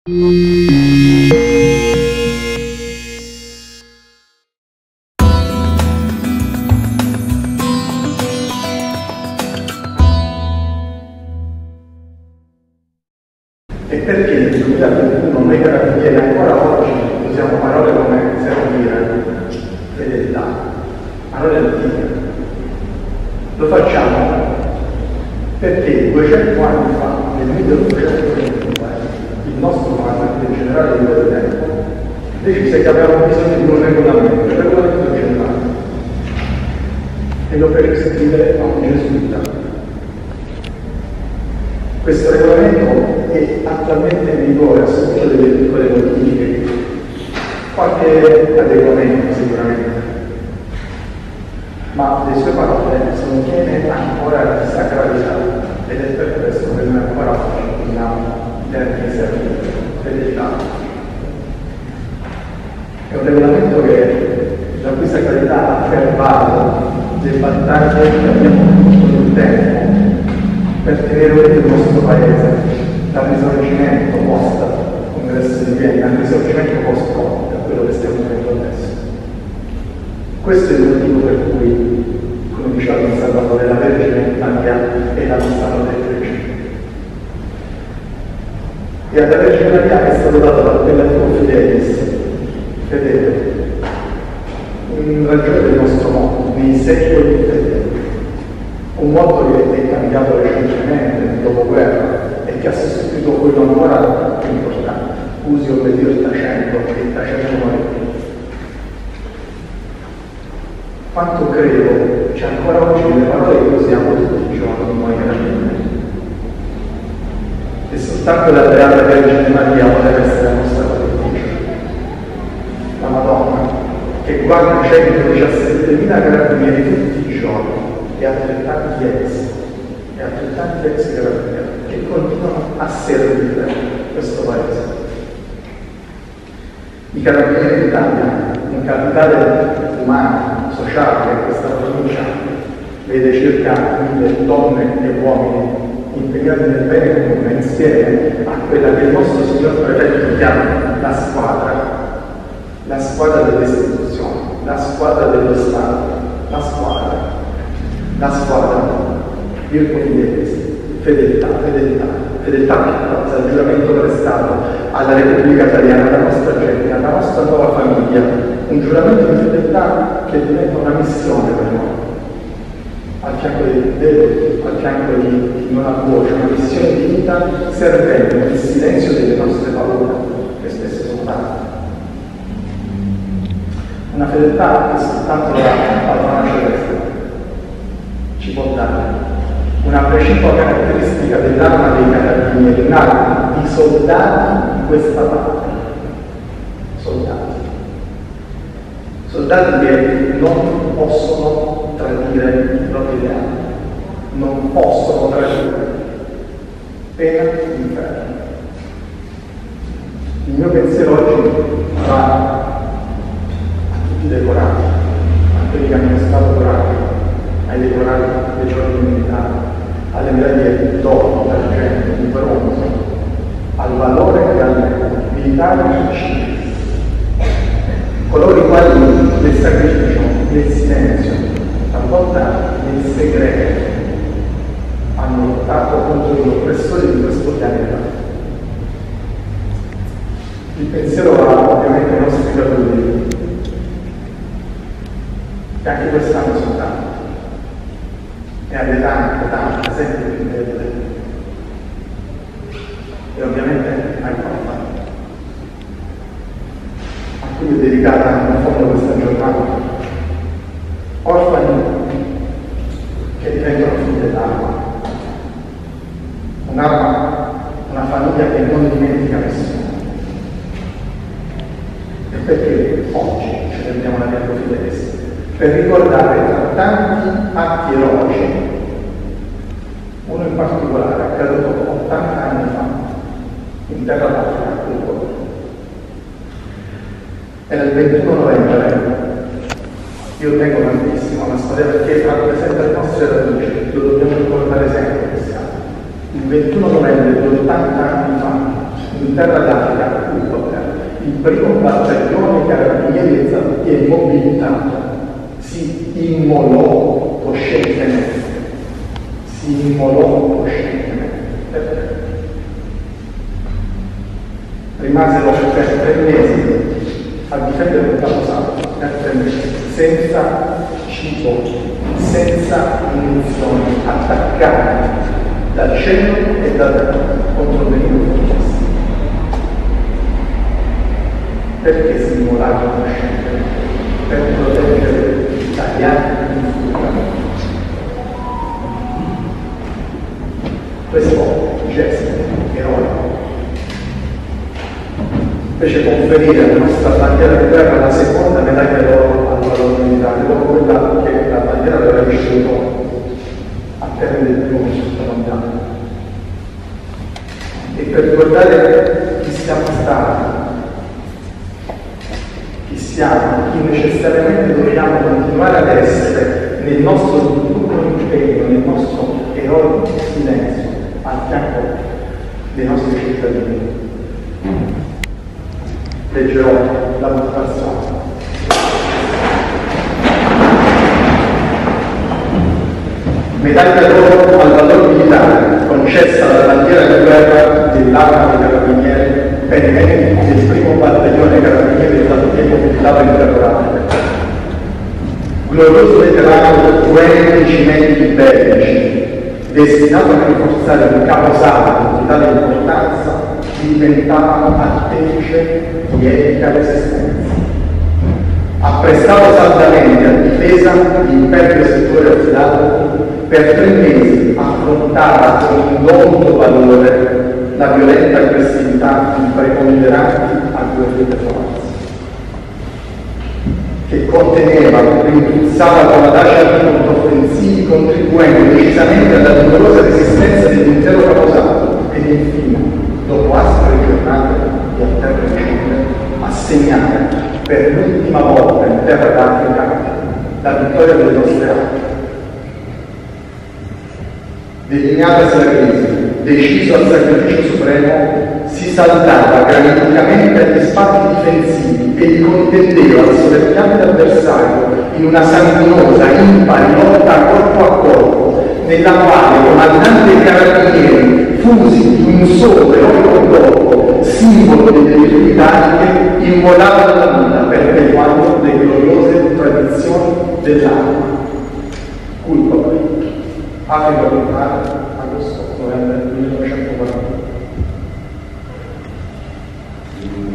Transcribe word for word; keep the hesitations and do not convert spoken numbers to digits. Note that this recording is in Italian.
E perché nel duemilaventuno noi carabinieri ancora oggi usiamo parole come servire, fedeltà, parole antiche? Lo facciamo perché duecento anni fa, nel milleottocentoventidue, il nostro comandante generale di quel tempo decise che avevamo bisogno di un regolamento, un regolamento generale, e lo fece scrivere a un gesuita. Questo regolamento è attualmente in vigore, ha subito delle piccole modifiche, qualche adeguamento sicuramente, ma le sue parole sono piene ancora di sacralità ed è per questo che noi ancora oggi usiamo i termini servire, fedeltà. È un regolamento che la cui sacralità ha fermato le battaglie che abbiamo fatto nel tempo per tenere unito il nostro paese, dal risorgimento post-congresso di Vienna al risorgimento post-Conte, a quello che stiamo vivendo adesso. Questo è il motivo per cui, come diceva il Salvatore, la Vergine Maria è la nostra protettrice. E alla Vergine Maria è stato dato l'appellativo Fidelis, fedele, in ragione del nostro mondo, nei secoli fedeli. Un modo che è cambiato recentemente nel dopoguerra e che ha sostituito quello ancora più importante, usi obbedire tacendo e tacendo morire. Quanto credo c'è ancora oggi nelle parole che usiamo tutti i giorni noi carabinieri. E soltanto la Beata Vergine Maria potrebbe essere la nostra protettrice. La Madonna, che guarda centodiciassettemila carabinieri tutti i giorni, e altrettanti ex, e altrettanti ex carabinieri che continuano a servire questo paese. I Carabinieri d'Italia, un capitale umano, sociale che questa provincia vede circa mille donne e uomini impegnati nel bene comune insieme a quella che il nostro signor prefetto chiama la squadra, la squadra delle istituzioni, la squadra dello Stato, la squadra. La squadra, virgo fidelis, fedeltà, fedeltà, fedeltà che cosa? Il giuramento prestato alla Repubblica Italiana, alla nostra gente, alla nostra nuova famiglia, un giuramento di fedeltà che diventa una missione per noi, al fianco dei deboli, al fianco di chi non ha voce, una missione di vita servendo nel silenzio delle nostre paure, che spesso sono tante. Una fedeltà che soltanto la padrona celeste ci può dare, una precipua caratteristica dell'arma dei carabinieri, un'arma di soldati di questa patria. Soldati. Soldati che non possono tradire i propri ideali, non possono tradire, pena l'inferno. Il mio pensiero oggi va a tutti i decorati, a quelli che hanno stato coraggio, ai decorati dei giorni militari, alle medaglie d'oro, d'argento, di bronzo, al valore e al militare e civile. Coloro i quali nel sacrificio, nel silenzio, talvolta nel segreto, hanno lottato contro gli oppressori di questo pianeta. Il pensiero va ovviamente ai nostri cattolici, e anche quest'anno sono tanti, e alle tante, tante, sempre più belle, e ovviamente ai orfani, a cui è dedicata in fondo questa giornata. Orfani che diventano figli dell'arma, un'arma, una famiglia che non dimentica nessuno. E perché oggi celebriamo la Virgo Fidelis? Per ricordare tra tanti atti eroici, uno in particolare accaduto ottanta anni fa in terra d'Africa, a Cuba. Era il ventuno novembre. Io tengo tantissimo la storia perché rappresenta le nostre radici, lo dobbiamo ricordare sempre quest'anno. Il ventuno novembre di ottanta anni fa in terra d'Africa, il primo battaglione carabinieri è mobilitato, si immolò coscientemente, si immolò coscientemente. Rimasero per tre mesi a difendere un caposaldo, per tre mesi, senza cibo, senza munizioni, attaccati dal cielo e dal contro nemico. Perché si immolarono coscientemente? Per proteggere gli italiani in futuro. Questo gesto eroico fece conferire alla nostra bandiera di guerra la seconda medaglia d'oro al valore militare, dopo quella che la bandiera aveva ricevuto a termine del primo conflitto mondiale. E per ricordare chi siamo stati, chi siamo, chi necessariamente dobbiamo continuare ad essere nel nostro lungo impegno, nel nostro eroico silenzio al fianco dei nostri cittadini. Leggerò la motivazione. Medaglia d'oro al valor militare concessa dalla bandiera di guerra dell'Arma dei Carabinieri per i meriti del primo battaglione carabinieri del stato tempo militato in Terra. Glorioso veterano di guerre e cimenti bellici, destinato a rinforzare un caposaldo di tale importanza, diventava artefice di etica resistenza. Ha prestato saldamente a difesa l'imperio settore affidato, per tre mesi affrontava con indomitable valore la violenta aggressività di preponderanti agguerrite forze, che conteneva, rintuzzava con audacia di controffensivi, contribuendo decisamente alla numerosa resistenza dell'intero caposaldo ed infine, dopo aspre giornate di alterne vicende, assegnare per l'ultima volta in terra d'Africa la vittoria delle nostre armi. Delineatasi la crisi, deciso al sacrificio supremo, si saltava graniticamente agli spazi difensivi e li contendeva al soverchiante avversario in una sanguinosa, impari lotta corpo a corpo, nella quale comandante e carabinieri, fusi in un solo eroico corpo, simbolo delle virtù italiche, immolavano la vita perpetuando le gloriose tradizioni dell'arma. Culpa poi. Africa Orientale, agosto-novembre millenovecentoquarantadue.